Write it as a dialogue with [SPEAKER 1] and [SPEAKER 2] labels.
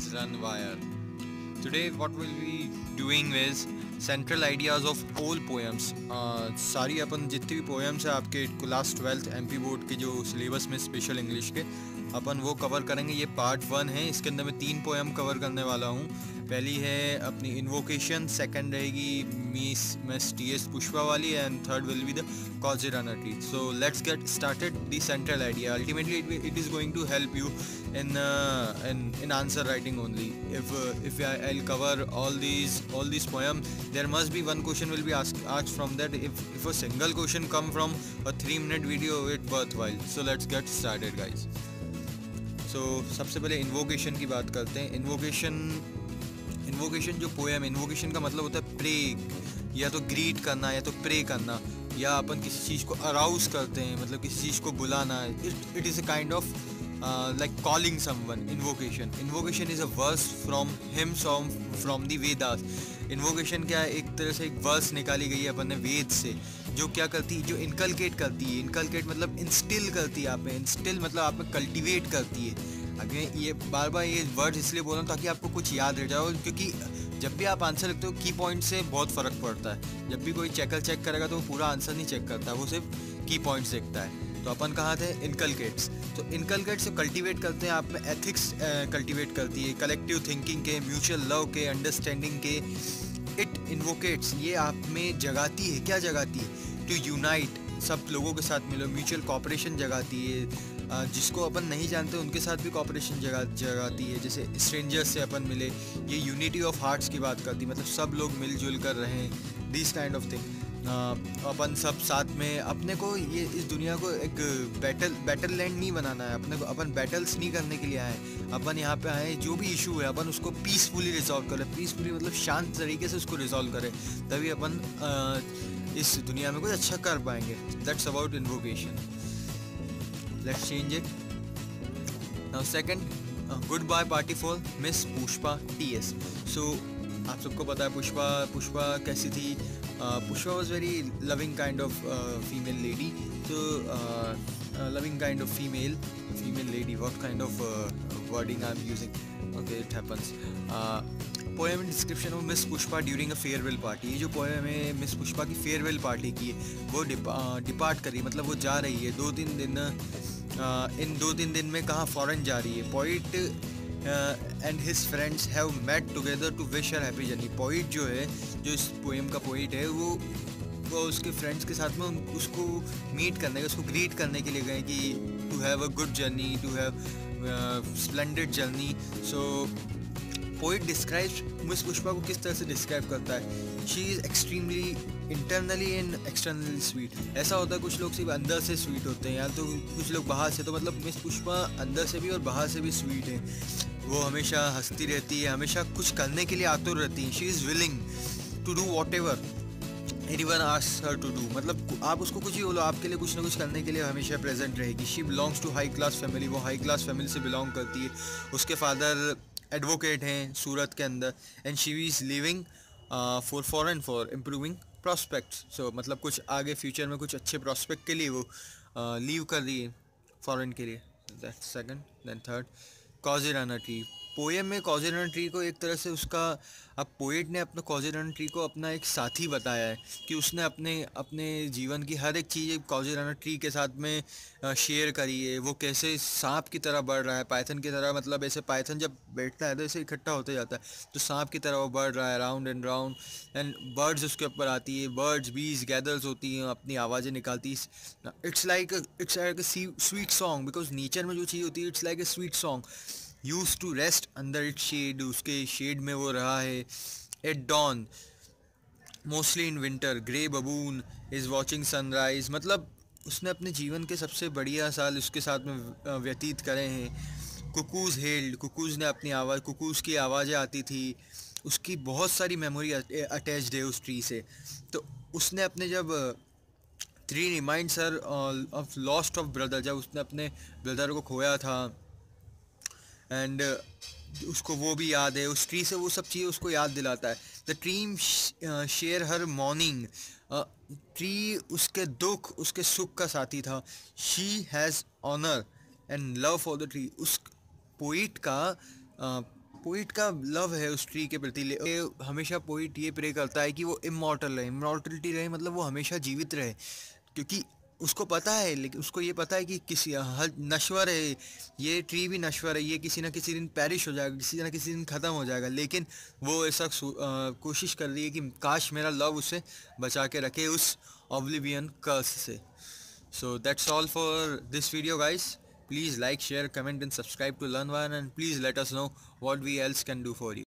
[SPEAKER 1] always run wire. Today what we'll be doing is central ideas of all poems. सारी अपन जितनी भी poems है आपके क्लास 12th MP बोर्ड के जो सिलेबस में स्पेशल इंग्लिश के अपन वो कवर करेंगे. ये पार्ट 1 है. इसके अंदर मैं 3 पोएम कवर करने वाला हूँ. पहली है अपनी इन्वोकेशन, सेकंड रहेगी मिस TS पुष्पा वाली, and third will be the Causirana tree. So let's get started. The central idea. Ultimately, it is going to help you in answer writing only. If I'll cover all these poems, there must be one question will be asked from that. If a single question come from a 3-minute video, it's worthwhile. So let's get started, guys. So सबसे पहले invocation की बात करते हैं. Invocation जो poem, invocation का मतलब होता है प्रे, या तो ग्रीट करना या तो प्रे करना, या अपन किसी चीज़ को अराउज करते हैं, मतलब किसी चीज़ को बुलाना. It is a kind of like calling someone. Invocation is a verse from hymns from the Vedas. Invocation क्या है, एक तरह से एक वर्स निकाली गई है अपन ने वेद से, जो क्या करती है, जो इनकलकेट करती है. इनकलकेट मतलब इंस्टिल करती है आप में. इंस्टिल मतलब आप में कल्टिवेट करती है. अगर ये बार बार ये वर्ड इसलिए बोल रहा हूँ ताकि आपको कुछ याद रह जाओ, क्योंकि जब भी आप आंसर लिखते हो की पॉइंट से बहुत फ़र्क पड़ता है. जब भी कोई चेक करेगा तो वो पूरा आंसर नहीं चेक करता, वो सिर्फ की पॉइंट्स देखता है. तो अपन कहाँ थे, इनकलकेट्स. तो इनकलकेट से कल्टीवेट करते हैं आप में एथिक्स, कल्टीवेट करती है कलेक्टिव थिंकिंग के, म्यूचुअल लव के, अंडरस्टैंडिंग के. इट इन्वोकेट्स, ये आप में जगाती है. क्या जगाती है, टू यूनाइट, सब लोगों के साथ मिलो. म्यूचुअल कॉपरेशन जगाती है, जिसको अपन नहीं जानते उनके साथ भी कॉपरेशन जगाती है. जैसे स्ट्रेंजर्स से अपन मिले, ये यूनिटी ऑफ हार्ट्स की बात करती है, मतलब सब लोग मिलजुल कर रहें. This kind of thing. अपन सब साथ में, अपने को ये इस दुनिया को एक बैटल लैंड नहीं बनाना है. अपने को अपन बैटल्स नहीं करने के लिए आए. अपन यहाँ पे आए, जो भी इशू है अपन उसको पीसफुली रिजॉल्व करें. पीसफुली मतलब शांत तरीके से उसको रिजॉल्व करें, तभी अपन इस दुनिया में कुछ अच्छा कर पाएंगे. That's about invocation. Let's change it now. Second, goodbye party for miss Pushpa TS. So आप सबको पता है पुष्पा कैसी थी. Pushpa was very loving kind of female lady. तो loving kind of female lady, what kind of wording I am using, okay, it happens. Poem description of miss Pushpa during a farewell party. ये जो poem है miss Pushpa की farewell party की है, वो depart करी, मतलब वो जा रही है 2-3 दिन. इन 2-3 दिन में कहाँ, फॉरेन जा रही है. Poet and his friends have met together to wish her happy journey. Poet जो है, जो इस पोएम का पोइट है, वो उसके फ्रेंड्स के साथ में उसको मीट करने, उसको ग्रीट करने के लिए गए कि to have a good journey, to have splendid journey. So poet describes miss Pushpa को किस तरह से डिस्क्राइब करता है. She is extremely internally and externally sweet. ऐसा होता है कुछ लोग सिर्फ अंदर से स्वीट होते हैं, या तो कुछ लोग बाहर से. तो मतलब मिस पुष्पा अंदर से भी और बाहर से भी स्वीट है. वो हमेशा हंसती रहती है, हमेशा कुछ करने के लिए आतुर रहती है. She is willing to do whatever anyone asks her to do. मतलब आप उसको कुछ ही बोलो, आपके लिए कुछ ना कुछ करने के लिए हमेशा प्रेजेंट रहेगी. She belongs to high class family. वो हाई क्लास फैमिली से बिलोंग करती है. उसके फादर एडवोकेट हैं सूरत के अंदर, and she is living for foreign for improving prospects. So मतलब कुछ आगे फ्यूचर में कुछ अच्छे प्रॉस्पेक्ट के लिए वो लीव कर रही है फॉरेन के लिए. That's second. Then third, Causirana tree. Poem में Causirana ट्री को एक तरह से उसका, अब पोएट ने अपने Causirana ट्री को अपना एक साथी बताया है, कि उसने अपने जीवन की हर एक चीज़ Causirana ट्री के साथ में शेयर करी है. वो कैसे सांप की तरह बढ़ रहा है, पाइथन की तरह, मतलब ऐसे पाइथन जब बैठता है तो ऐसे इकट्ठा होते जाता है, तो सांप की तरह वो बढ़ रहा है round and round. And birds उसके ऊपर आती है, बर्ड्स बीज गैदर्स होती हैं, अपनी आवाज़ें निकालती है. It's like a sweet song, because nature में जो चीज़ होती है it's like a sweet song. Use to rest under it shade, उसके शेड में वो रहा है. At dawn mostly in winter, grey baboon is watching sunrise. मतलब उसने अपने जीवन के सबसे बढ़िया साल उसके साथ में व्यतीत करे हैं. कुकूज़ हेल्ड, कुकूज़ ने अपनी आवाज़, कुकूज़ की आवाज़ें आती थी. उसकी बहुत सारी मेमोरी अटैच्ड है उस ट्री से. तो उसने अपने जब tree reminds her of lost of brother, जब उसने अपने ब्रदर को खोया था, एंड उसको वो भी याद है. उस ट्री से वो सब चीज़ें उसको याद दिलाता है. The tree share her morning. Tree उसके दुख उसके सुख का साथी था. She has honour and love for the tree. उस पोइट का पोइट का लव है उस ट्री के प्रति। हमेशा पोइट ये प्रे करता है कि वो इमॉर्टल रहे, इमॉर्टलिटी रहे, मतलब वो हमेशा जीवित रहे, क्योंकि उसको पता है, लेकिन उसको ये पता है कि किसी हर नश्वर है, ये ट्री भी नश्वर है, ये किसी ना किसी दिन पैरिश हो जाएगा, किसी ना किसी दिन ख़त्म हो जाएगा, लेकिन वो ऐसा कोशिश कर रही है कि काश मेरा लव उसे बचा के रखे उस ऑब्लिवियन कर्स से। So that's all for this video, guys. Please like, share, comment and subscribe to learn one, and please let us know what we else can do for you.